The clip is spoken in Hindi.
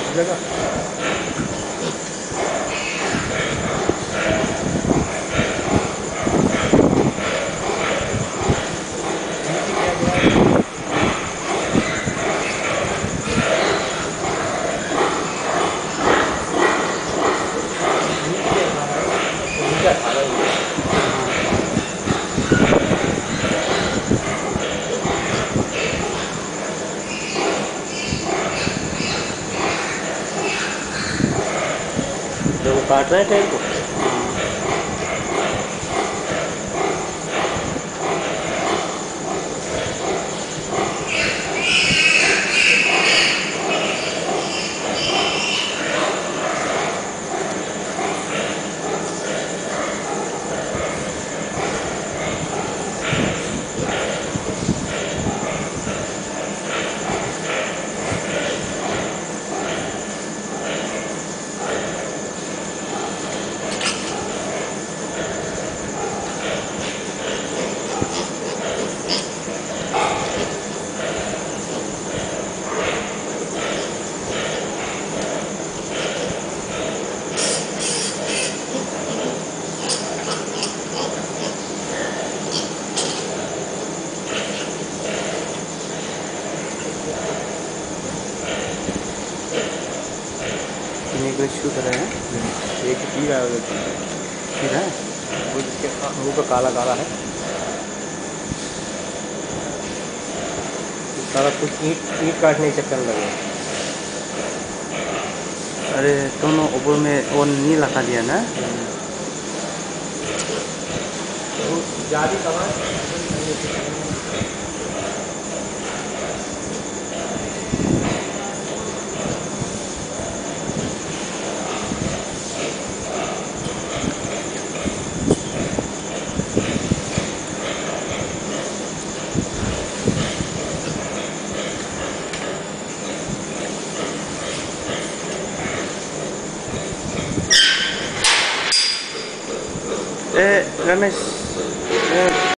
जो वो काट रहा है टाइम को। शूट रहे हैं। एक पी रहा है ठीक है, वो जिसके मुँह का काला काला है, सारा कुछ ईंट काटने के चक्कर में लगे। अरे दोनों ऊपर में वो नहीं लगा दिया ना। वो जाली कहाँ है? रमेश